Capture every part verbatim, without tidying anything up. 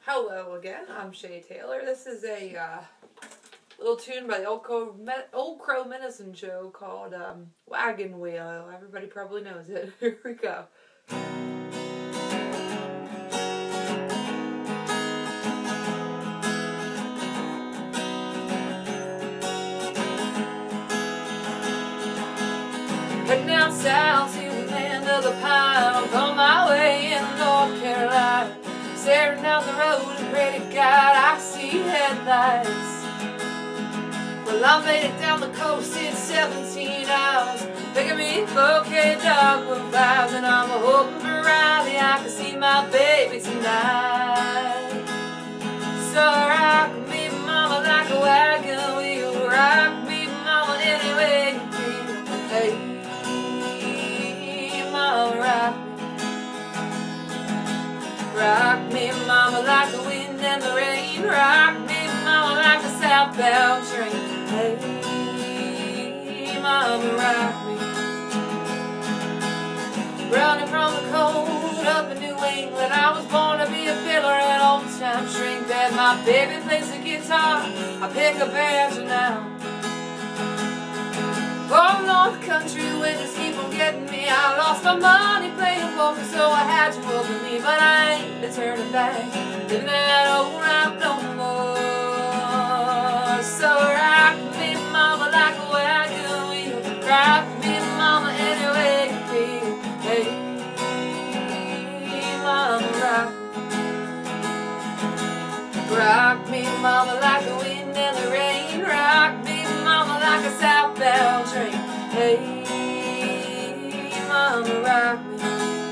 Hello again, I'm Shea Taylor. This is a uh, little tune by the Old Crow, Old Crow Medicine Show called um, Wagon Wheel. Everybody probably knows it. Here we go. Heading down south to the land of the pines, on my way in North Carolina. Staring down the road and pray to God I see headlights. Well, I made it down the coast in seventeen hours, picking me bouquet dogwood vibes, and I'm hoping for Riley I can see my baby tonight. So rock me, mama, like a wagon wheel. Rock me, mama, any way you feel. Hey, mama, rock me. Rock me, mama, like the wind and the rain. Rock me, mama, like a southbound train. Hey, mama, rock me. Running from the cold up in New England, I was born to be a fiddler and old-time shrink band. My baby plays the guitar, I pick a banjo now. Oh, North Country winters keep on getting me. I lost my money playing poker, so I had to open me, but I ain't been turning back, living that old rock no more. So rock me, mama, like a wagon wheel. Rock me, mama, any way you feel. Hey, mama, rock me. Rock me, mama, like the wind and the rain. Rock me, mama, like a southbound train. Hey, mama, rock me.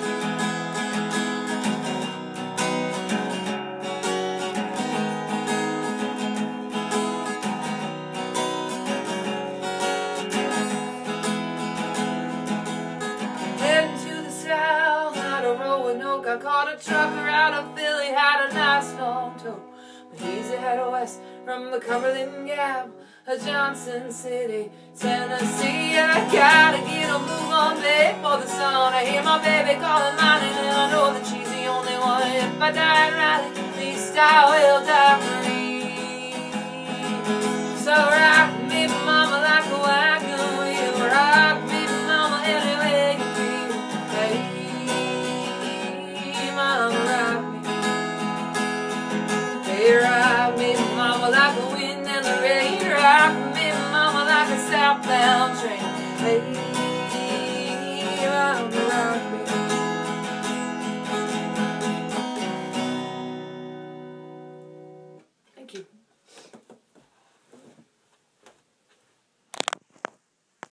Heading to the south, out of Roanoke, I caught a trucker out of Philly, had a nice long tow. But he's headed west from the Cumberland Gap, a Johnson City, Tennessee. I gotta get a move on before the sun. I hear my baby calling mine, and I know that she's the only one. If I die right, at least I will die free. So rock me, mama, like a wagon wheel. Rock me, mama, any way you feel. Hey, mama, rock me. Hey, rock me, mama, like a wind and the rain. Rock me, mama, like a southbound train. Hey, mama, rock me. Thank you.